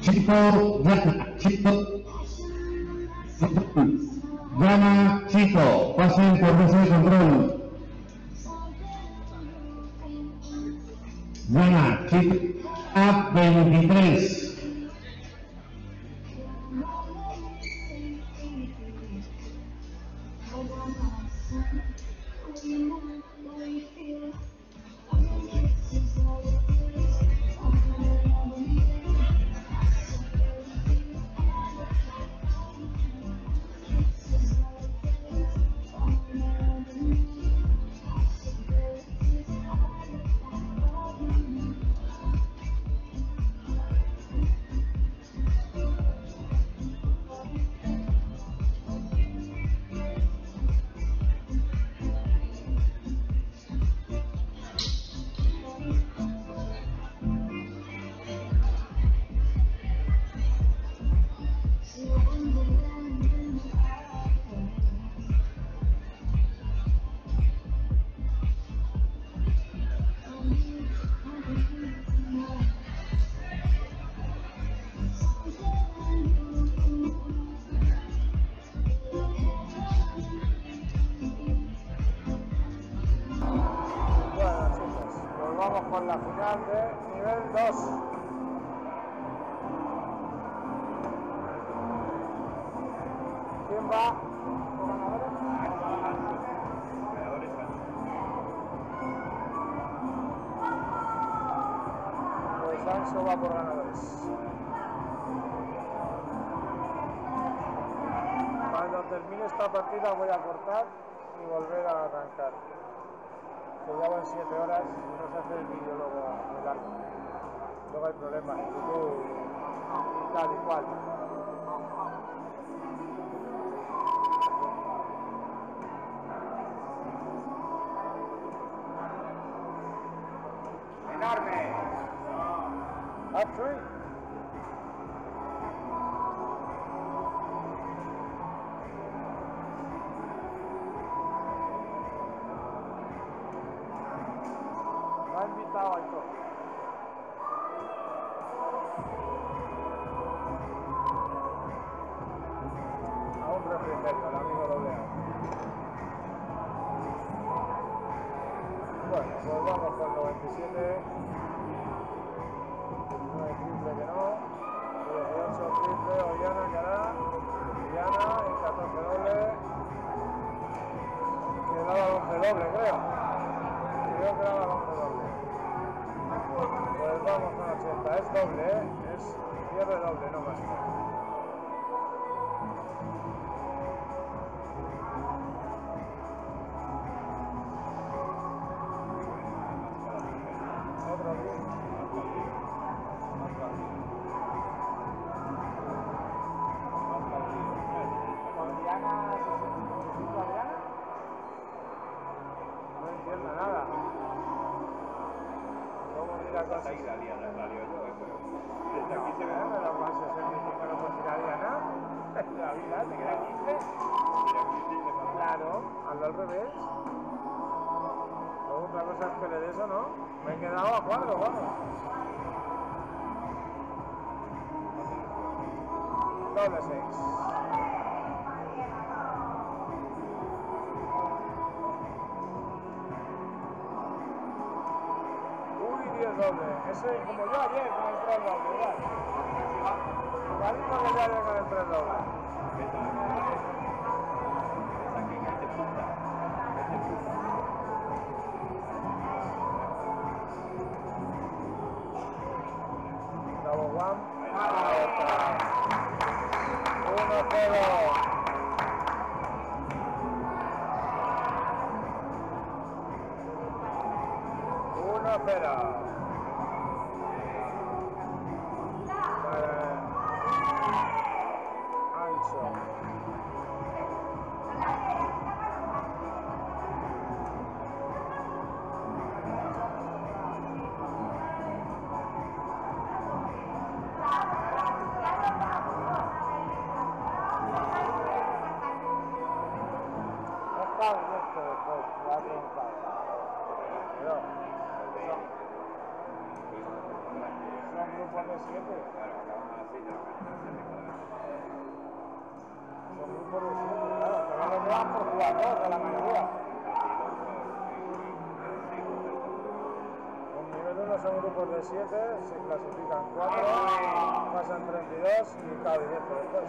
Chico, Gana, Chico, pasen por mesa de control. Gana, Chico, A23. Con la final de nivel 2. ¿Quién va por ganadores? Pues Anso va por ganadores. Cuando termine esta partida voy a cortar y volver a arrancar. Que ya van 7 horas y no se hace el vídeo luego muy largo. Luego hay problemas en YouTube y tal y cual. Enorme. Up me ha invitado a esto. A un refresco, el amigo doble A. Bueno, pues vamos con 97. 19 triple que no. 18 triple, Oriana que hará. Oriana y 14 doble. Que daba 11 doble, creo. Creo que daba 11 doble. Pues vamos con 80. Es doble, ¿eh? Es cierre doble, no más. Otro bien. ¿Con Diana? ¿65 Diana? No entiendo nada. ¿Cómo mira cosas? Ahí la Diana, la lío yo, Desde aquí se ve, pero más 65 no puedo tirar Diana. La vida, ¿te queda 15? Claro, hazlo al revés. Otra cosa es que le des o no. Me he quedado a cuadro, vamos. Doble 6. Uy, 10 doble. Ese como yo ayer con el 3 doble, igual. Igualito que yo ayer con el 3 doble. Double one. 1-0. Ancho. Está bien esto después, ya ha triunfado. Pero son grupos de 7. Son grupos de 7, claro, pero no quedan por jugador de la mayoría. En nivel 1 son grupos de 7, se clasifican 4, pasan 32 y cada directo después.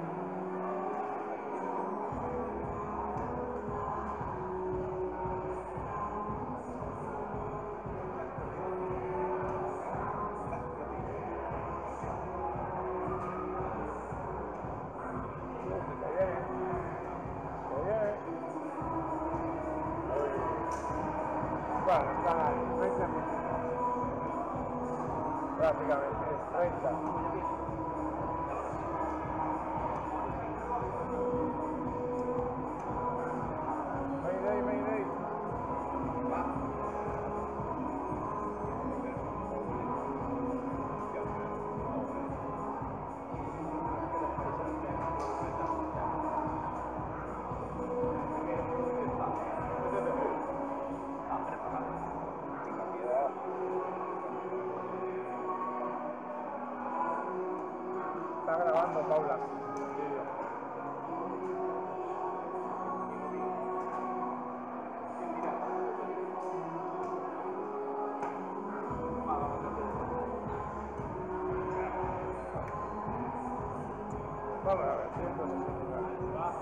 Bueno, están ahí, 30 minutos. Prácticamente, 30. Mayday, mayday. Está grabando Paula. Vídeo. Vamos a ver, 160.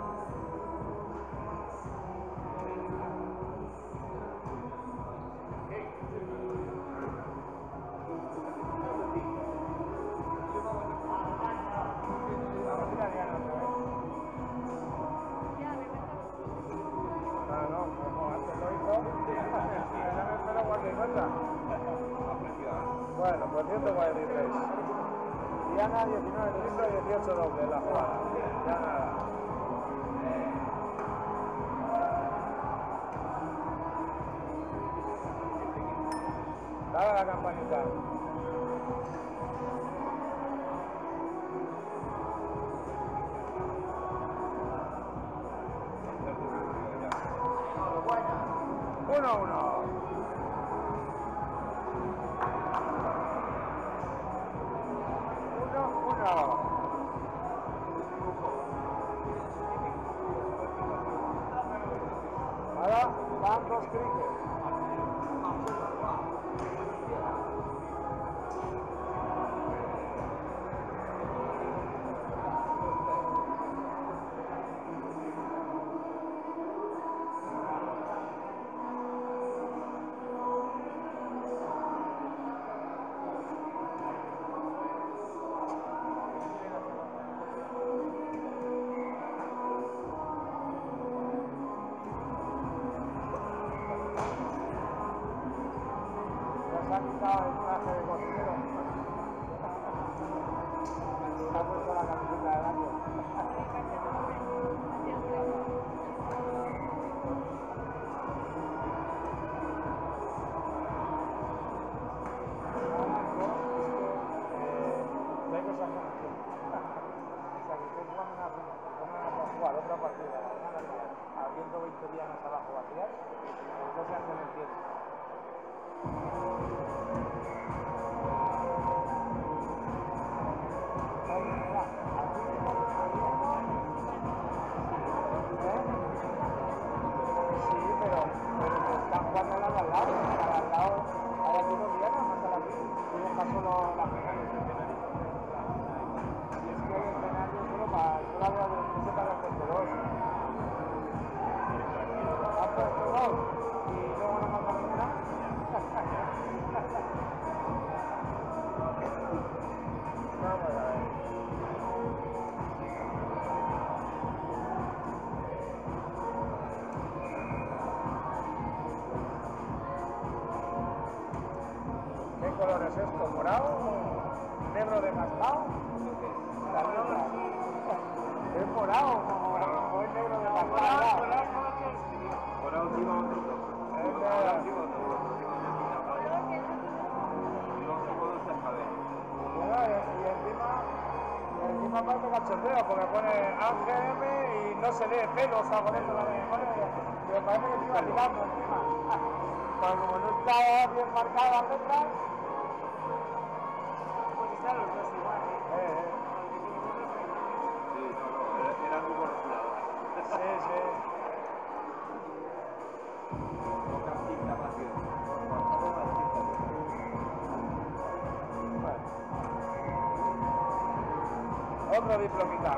Ah, no, como antes lo hizo, ya me espero cualquier cosa. Bueno, pues 143. Diana 19 triples y 18 dobles la jugada. Ya nada. Dale a la campanita. Uno a uno. Ahora van dos cricket. Se ha quitado el traje de cocinero. Se ha puesto la camiseta de año. Hay cosas que no entiendo. O sea, que estoy jugando una final, vamos a jugar otra partida, habiendo 20 días más abajo vacías, cosas que no entiendo. Sí, pero están jugando al lado, al lado, hay algunos días no más a la fin, y deja solo la final. Y es que hay escenario solo para, yo la veo de que para hacer dos. Han puesto dos y luego no mandan ninguna. Vamos a ver. ¿Qué color es esto? ¿Morado? ¿Negro desgastado? La letra. ¿Es morado o es negro desgastado? Por último otro. Y encima parece cachondeo porque pone AGM y no se lee pelos, o sea, con eso también pone, y me parece que se iba tirando encima. Pero como no está bien marcada las letras, pues están los dos igual, otro diplomita.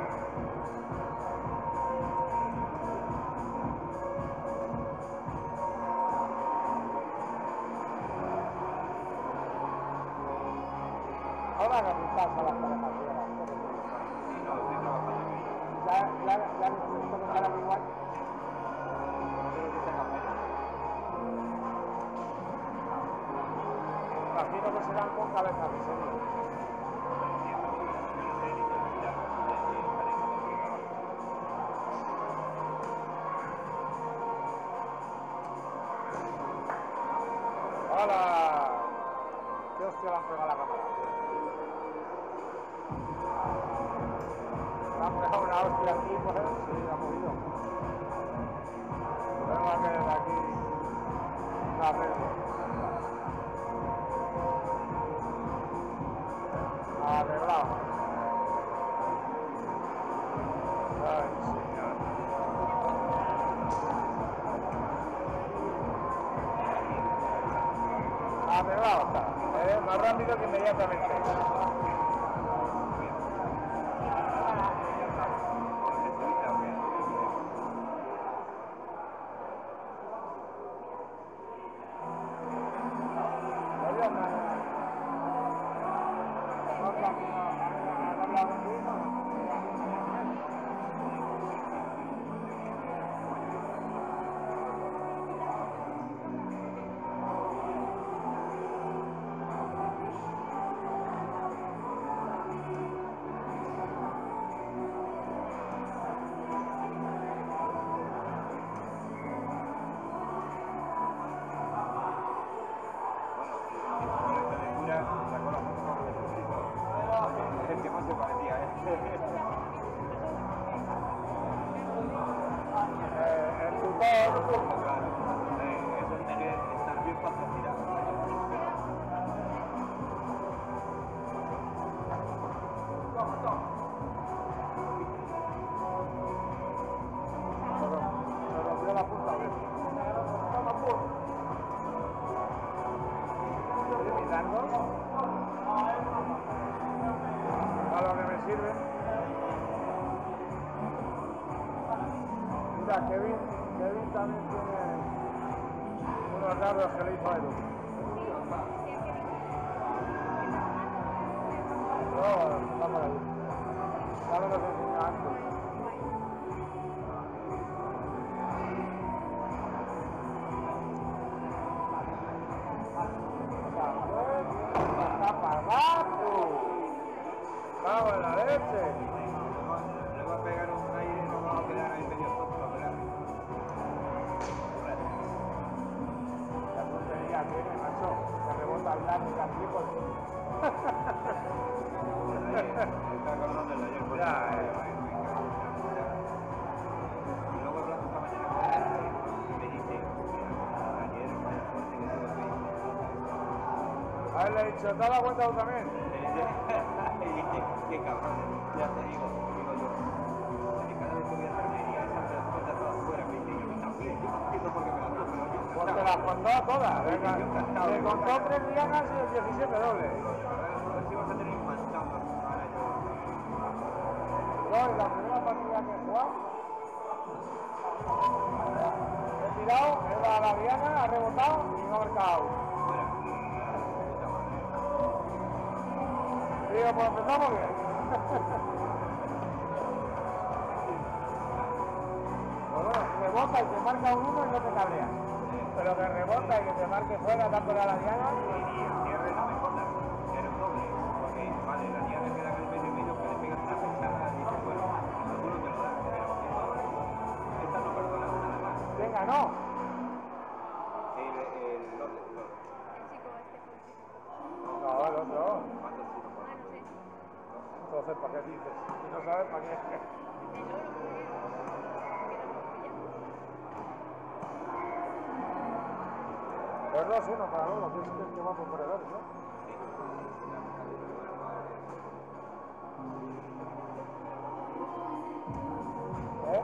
Ahora no pintas a las parejas. Sí, no, estoy trabajando en ello. Ya necesito que salgan igual. No creo que tenga pena. Imagino que serán con cabezas de serie. Yo no sé ni terminar de pareja de trabajo. ¡Hola! ¡Qué hostia le han pegado a la cámara! Le han pegado una hostia aquí, pues sí, la ha movido. Tengo que desde aquí un arreglo. Arreglado. Ay, señor. Arreglado está, más rápido que inmediatamente. El que más se parecía, El tutor. Claro, eso tiene que estar bien para tirar. Se rompió la punta, ¿ves? Oye, mis largos. A lo que me sirve. Mira, Kevin también tiene unos dardos que le hizo a Edu. No, va por ahí. Ya me los enseñé antes. ¡Vamos en la leche! Le va a pegar un aire y nos vamos a quedar ahí medio tontos a pegar. La tontería tiene, macho. Se rebota el lápiz aquí por... Está acordando el de ayer por Ya, Y luego hablando esta mañana con él y me dice, ayer vaya suerte que tuve que A ver, le he dicho, ¿te has dado cuenta tú también? y dice, qué cabrón, ya te digo yo, que cada vez que voy a Armería esas me las cuenta todas fuera, me dice, yo también, yo no entiendo por qué me las cuento, pero yo Pues te las contó todas. Venga, yo encantado. Le contó 3 dianas y el 17 dobles. a ver si vas a tener imantado ahora yo. Yo en la primera partida que he jugado, he tirado, he dado a la diana, ha rebotado y no ha marcado. Fuera, puta madre. Digo, pues empezamos bien. Pues bueno, rebota y te marca un 1 y no te cabreas. Pero que rebota y que te marque fuera dándole a la diana. Y el cierre no me jodas, era un doble, porque vale, la diana queda en el medio y medio, que le pegas una pensada y dices, bueno, lo duro te lo da, pero esta no perdona nada más. Venga, no. El doble. No, el otro. ¿Cuántos tiros por ejemplo? Entonces, ¿para qué dices? Si no sabes, ¿para qué? Pues 2-1 para Lolo, que es el que va por corredores, ¿no? ¿Eh?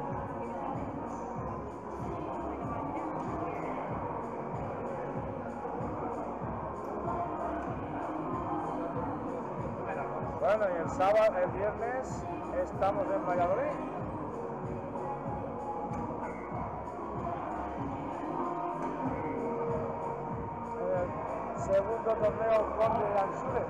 Bueno, y el sábado, el viernes, Estamos en Valladolid. Segundo torneo Conde de Ansure.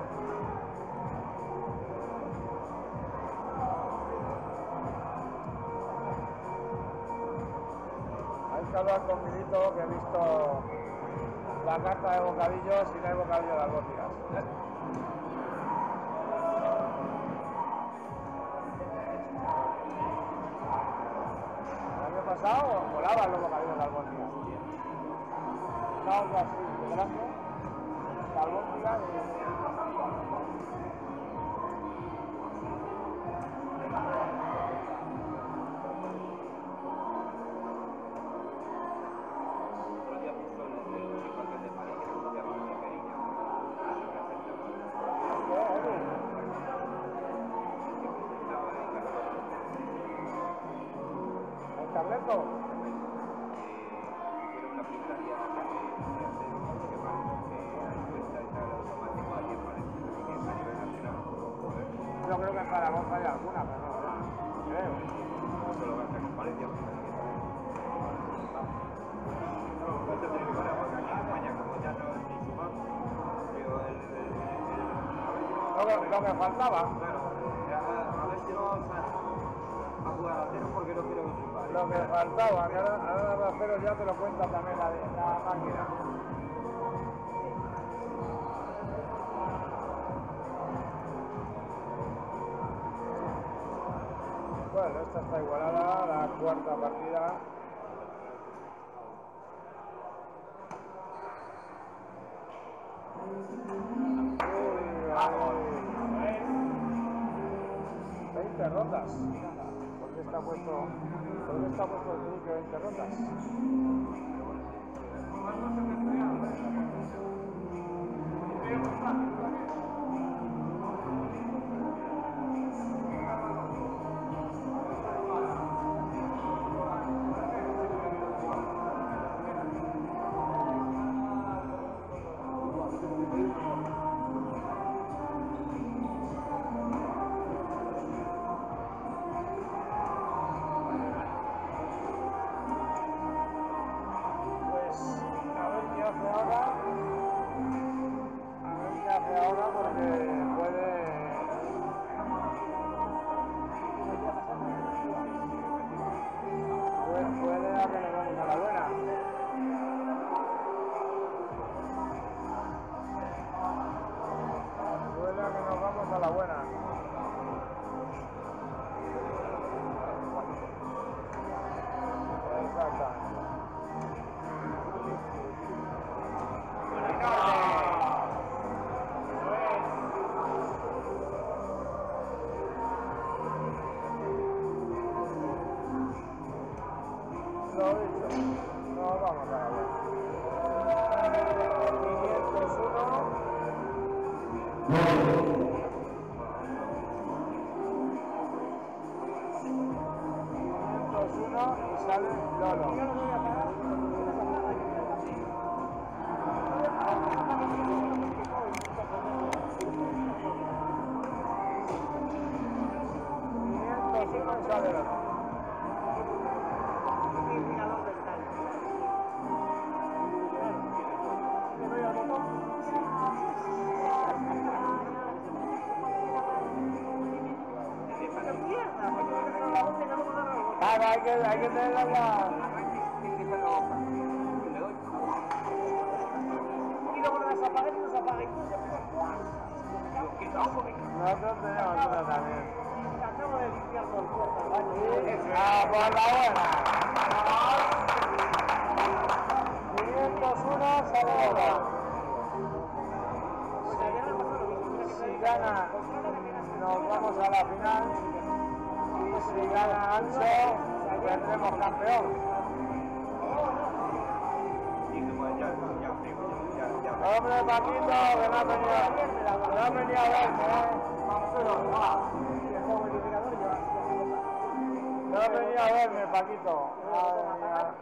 Hay que hablar con Milito, que he visto la carta de bocadillos y no hay bocadillo de albóndigas. El año pasado volaban los bocadillos de albóndigas. Algo así de grande, la albóndiga Otro día puso el papel de París, que se llama una perilla. ¿El tableto? Fueron la primera día que hacer que parece que la encuesta está en automático, ayer parece que a nivel nacional. Yo creo que en Zaragoza hay alguna, pero no sé. Creo. Solo gasta con Valencia, porque esto tiene que parar, porque aquí en España, como ya no es ni sumamos, digo, a ver si Lo que faltaba. claro, a ver si no vamos a jugar a cero porque no quiero sumar. Lo que faltaba, que ahora de acero ya te lo cuenta también la máquina. Bueno, esta está igualada, la cuarta partida. Uy, 20 rondas. ¿Por qué está puesto el truque 20 rondas? Pues a ver qué hace ahora. A ver qué hace ahora porque puede a que le vamos a la buena. Puede a que nos vamos a la buena. Exactamente. Lo dicho, no vamos a la buena. 501 y sale Lolo. Y sale Lolo. Claro, hay que tener agua. Y luego lo desapaga y nos apaga y Nosotros tenemos una también. acabo de limpiar por puerta al baño. ¡Ah, por la buena! 501 sale Lolo. Pues ayer me pasó lo mismo. Si gana, nos vamos a la final. Y si gana Ancho, tendremos campeón. Hombre, Paquito, que no ha venido a verme, No ha venido a verme, Paquito. Madre mía.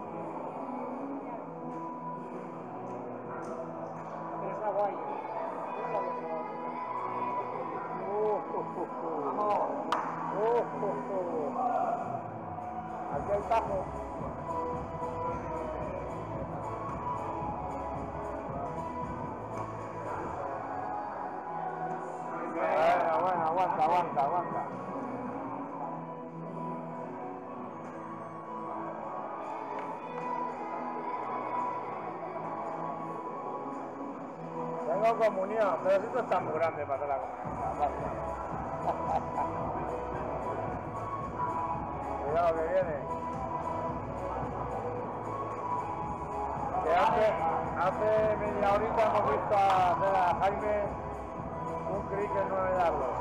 Pero está guay. hay tajo. Bueno, aguanta. Tengo comunión, pero si esto está muy grande para la comunión. Cuidado que viene. Que hace media horita hemos visto hacer a Jaime un cricket 9 yardos.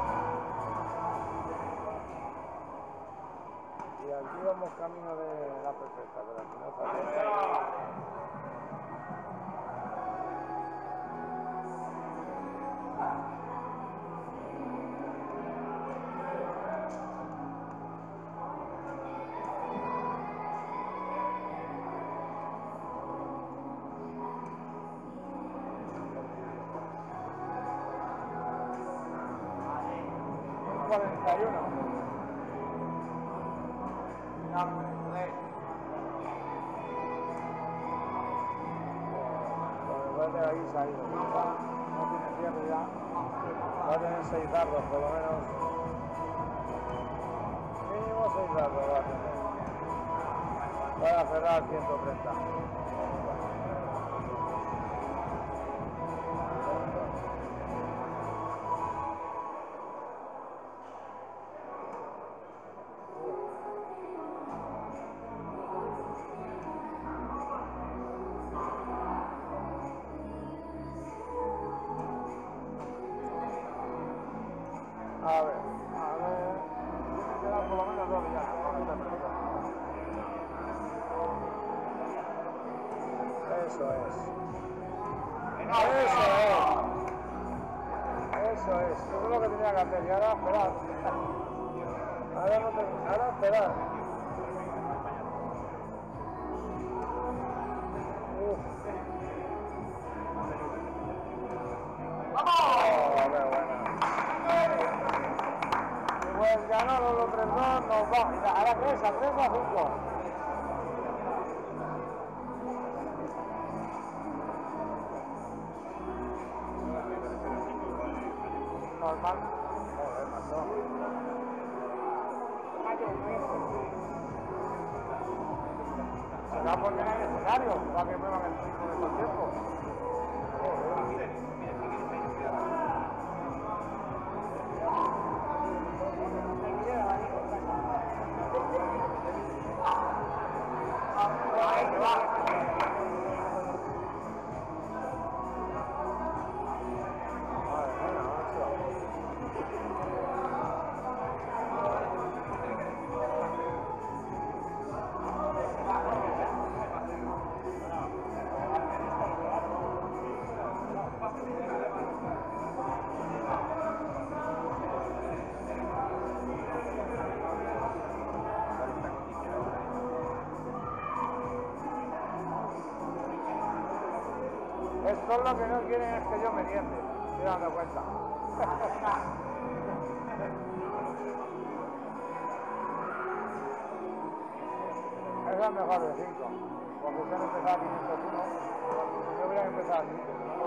Y aquí vamos camino de la perfecta, pero aquí no sale. Aquí se ha ido. No tiene cierre ya. Va a tener 6 dardos por lo menos. Mínimo 6 dardos va a tener. Para cerrar 130. A ver, tiene que dar por lo menos 2 ya, Eso es. Eso es lo que tenía que hacer. Y ahora esperar. Ahora esperar. Pues ganó los 3-2, nos vamos. ¿Ahora qué es? ¿A 3 o a 5? Normal. Joder, macho. Será porque no hay escenario, para que muevan el ritmo de estos tiempos. Estos lo que no quieren es que yo me diente, estoy dando cuenta. Esa es mejor de 5, porque se han empezado a 501, yo hubiera empezado así.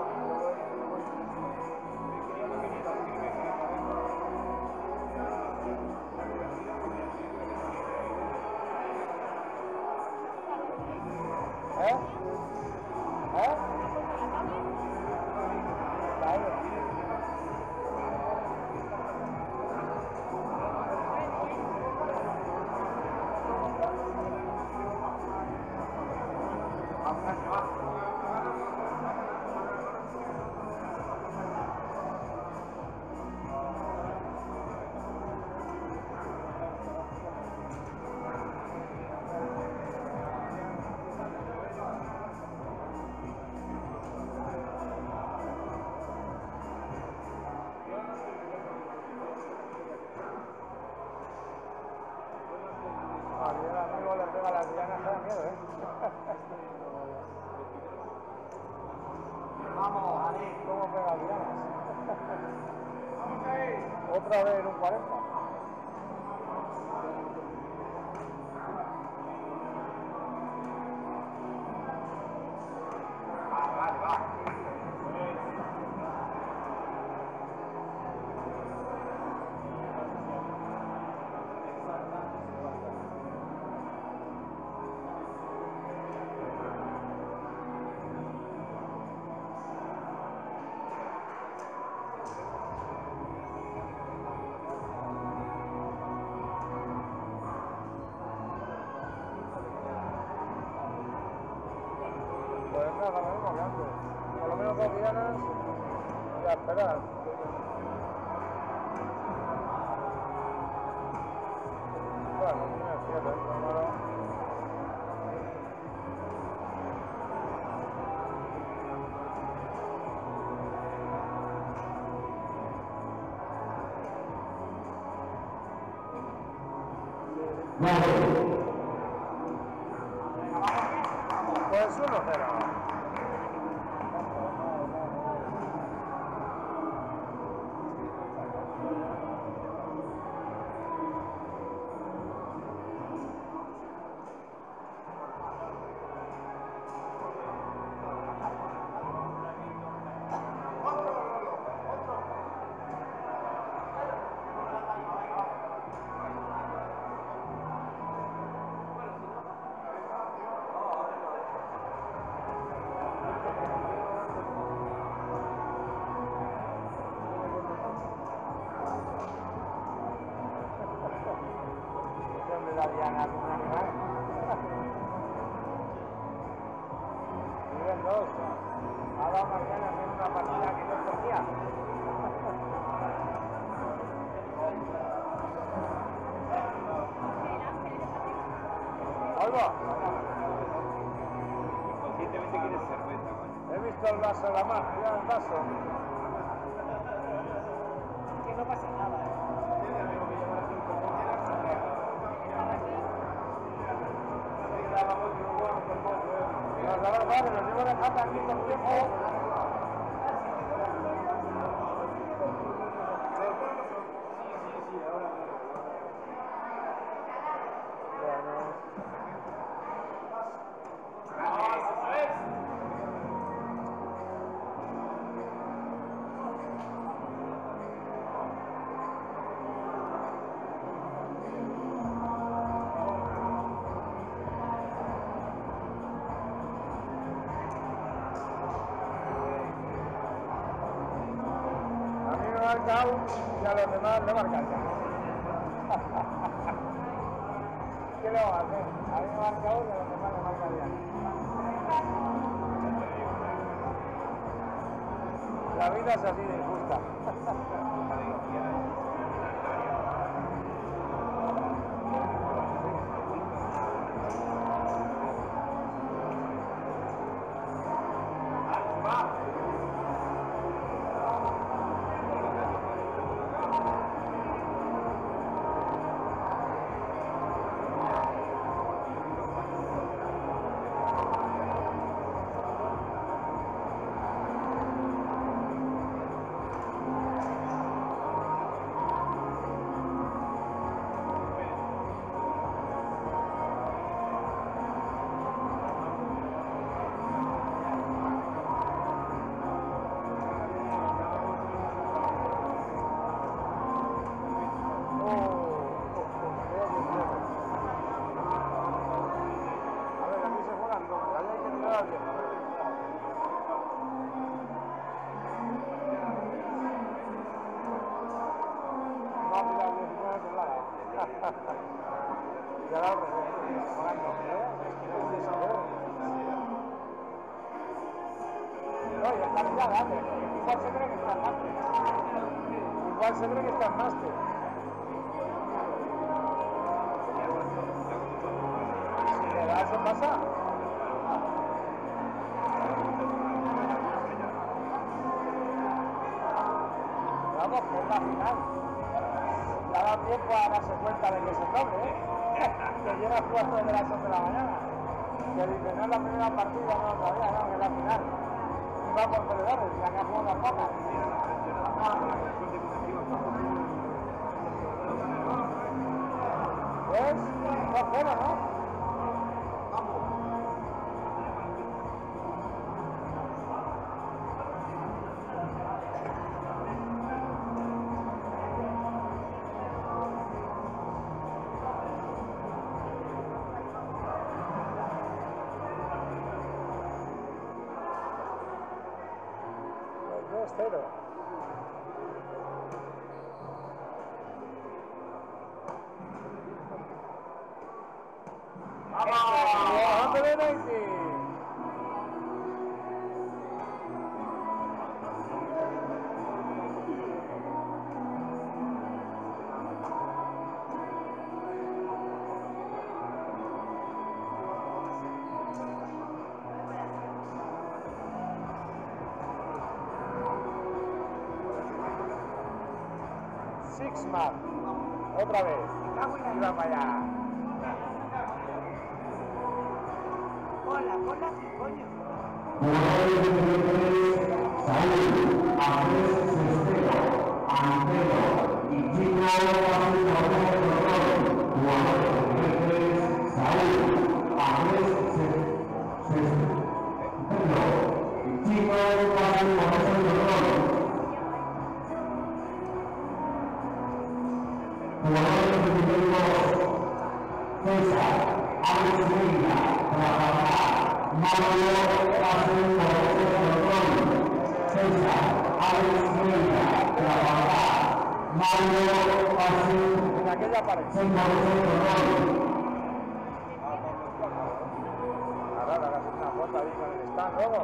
El amigo le pega las dianas, da miedo, Vamos, Ali. ¿Cómo pega las dianas? Otra vez en un 40. Por lo menos 2 dianas y a esperar. Bueno, no es cierto, es malo. Pues 1-0. La diana como un animal. Nivel 2. Ha dado mañana en una partida que no tenía. ¡Alba! Inconscientemente quieres cerveza, coño. He visto el vaso en la mano, mira el vaso. Que no pasa nada, ¿eh? No, la verdad que nos llevo dejando aquí con tiempo. Marcado y a los demás le marcan ya. ¿Qué le vamos a hacer? A mí me ha marcado y a los demás le marcan ya. La vida es así de injusta. Igual se cree que está en máster. Si le da, eso pasa. Vamos, que es la final. Ya da tiempo a darse cuenta de que se toque, ¿eh? Que lleva 4 de las 8 de la mañana. Que dice, no es la primera partida, no, todavía no, que es la final. Y va por perdedores, ya que ha jugado las pocas. Pues, 2-0, ¿no? Pues 2-0. ¡Vamos! Sixman. Otra vez. Y va para allá. Hola, hola, coño. Jugadores de Saúl, Andrés Sestero, Antero y Chico Jugadores de Saúl, Andrés Sestero y Chico jugadores de César, Alex Medina, Rafael, Mario Pasen por César, Alex Medina, Rafael, Mario Pasen En aquella pared. por Ahora le hagas una foto ahí con el stand luego.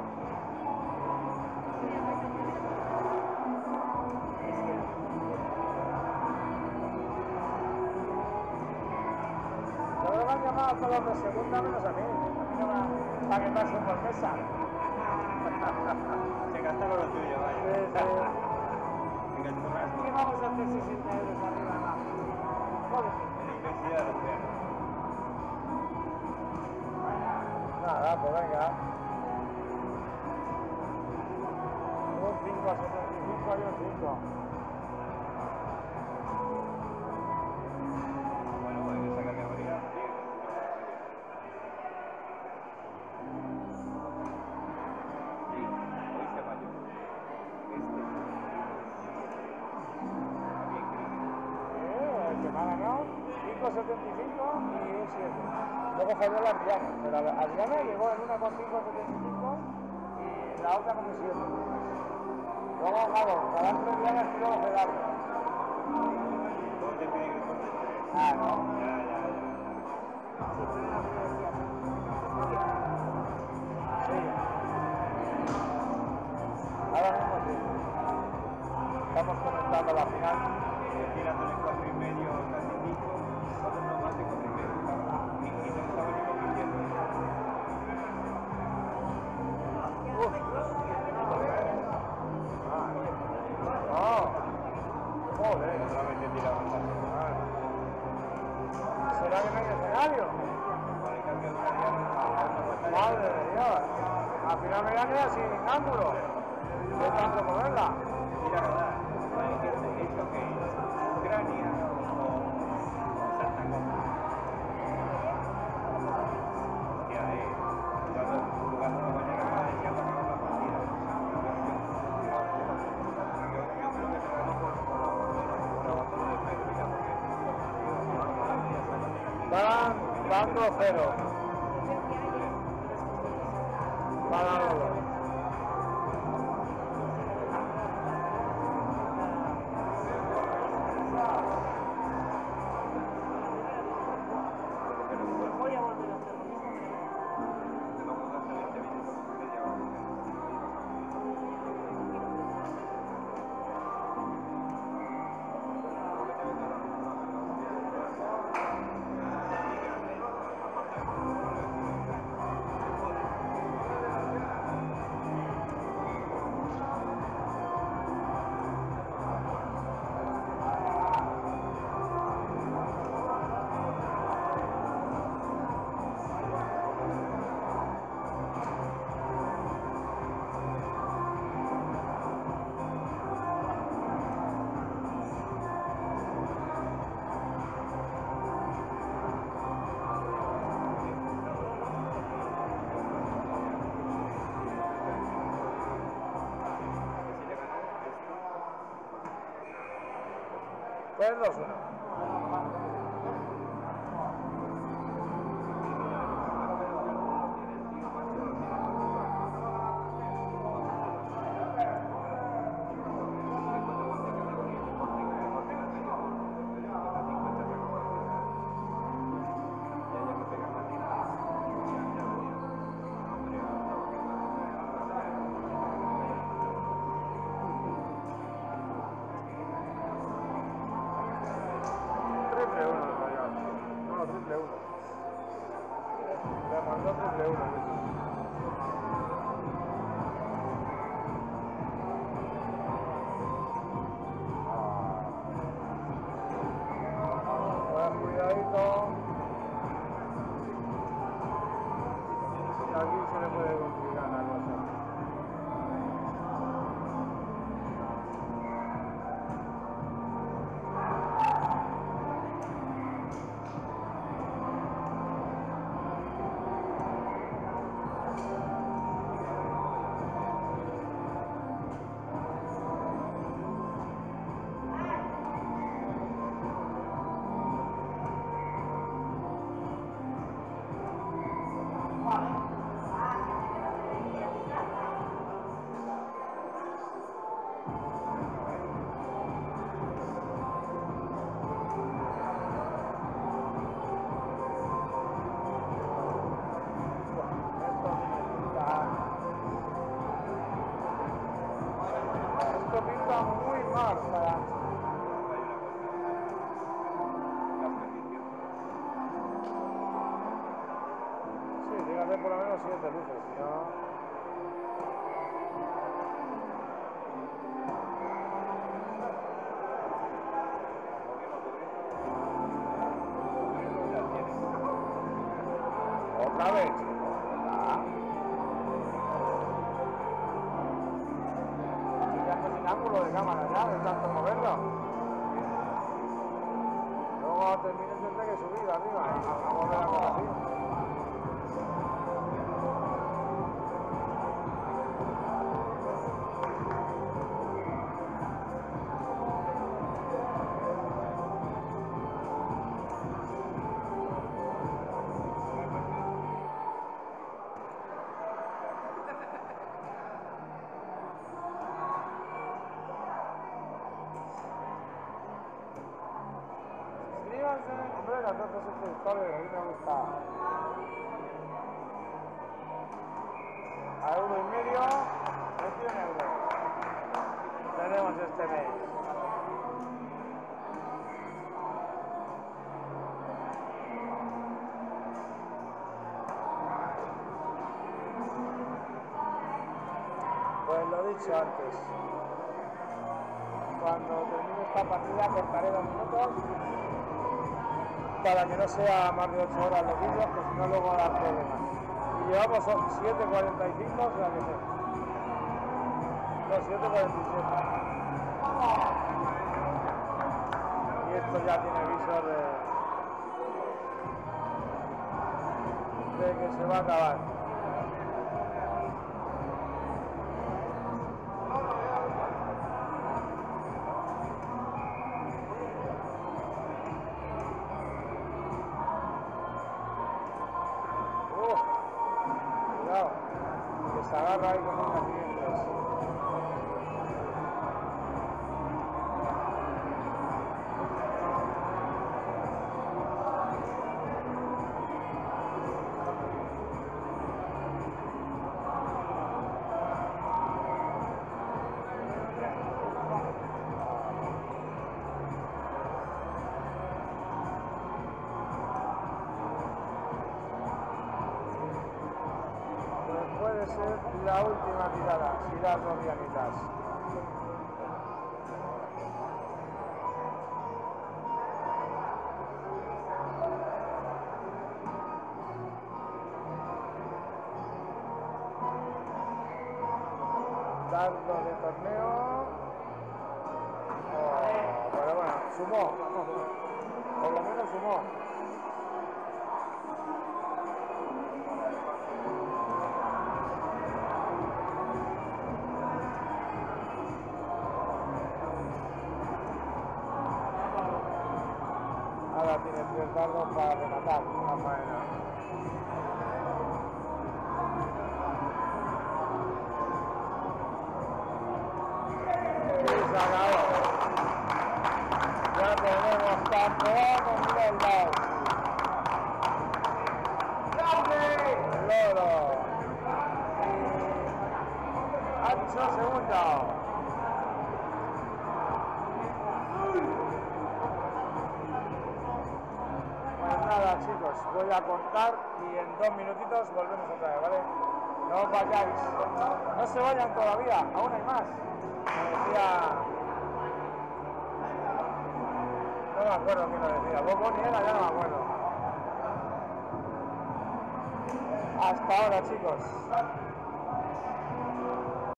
Luego me han llamado a todos de segunda menos a mí. A mí no me para que pasen por mesa. Se gasta con lo tuyo, vaya. Venga, el churrasco. ¿Qué vamos a hacer 60 euros arriba abajo? Joder. En la intensidad del océano. Nada, pues venga. Un 5 a 75 y un 5. Bueno, pues en esa categoría, sí. Sí, hoy se falló. Bien, El que me ha ganado 5,75 y un 7. Luego falló el Adriano, pero Adriano llegó en una con 5,75 y la otra con un 7. Luego, claro, cada 3 días y luego se larga. ¿Dónde te piden que contestes? Ah, no. Ya. Sí. Ahora mismo sí. Estamos comentando la final. Tirándole 4,5, casi 5, nosotros no más de 4,5. Y no estamos ni compitiendo. Joder. Otra vez te tiraba un paso. ¿Será que no hay escenario? Con el cambio de horario, Madre de Dios. Al final me voy a quedar sin ángulo. De tanto comerla. mira, ¿verdad? ¿Esto qué es? ¿Ucrania o Santa Cosa? Hostia, jugando con mañana para decir que acabamos la partida. Yo creo que se ganó por abandono de Pedro, mira, Van 2-0. Para los dos. Voy a volver a hacer lo mismo. vamos a hacer 20 minutos, media hora. Pues 2-1. Triple 1 le falló. No, triple 1. Le mandó triple 1. cuidadito. Y aquí se le puede complicar la cosa. Esto pinta muy mal para Ancho. Sí, tiene que hacer por lo menos 7 luces, si no... Otra vez. Sin ángulo de cámara ya, de tanto moverlo. Luego termine tendré que subir arriba a mover la cosa así. Suscríbanse, hombre, las otras suscriptores, a mí me gusta. A €1,50, 21 euros. Tenemos este mes. Pues lo dicho antes. Cuando termine esta partida cortaré 2 minutos para que no sea más de 8 horas los vídeos, que si no luego va a dar problemas. Y llevamos 7:45, o sea que sé. No, 7:47. Y esto ya tiene aviso de que se va a acabar. Cuidado, que se agarra ahí con unos accidentes. Puede ser la última tirada, si das 2 dianitas. Dardo de torneo. Oh, pero bueno, sumó. Por lo menos sumó. Ahora tiene 3 dardos para rematar la faena. Y se acabó. Ya tenemos campeón en los lados. Loro. Y Ancho segundo. Nada, chicos, voy a cortar y en 2 minutitos volvemos otra vez, ¿vale? No os vayáis, no se vayan todavía, aún hay más. Me decía... No, me acuerdo quién lo decía. Bob Bunny era, ya no me acuerdo. Hasta ahora, chicos.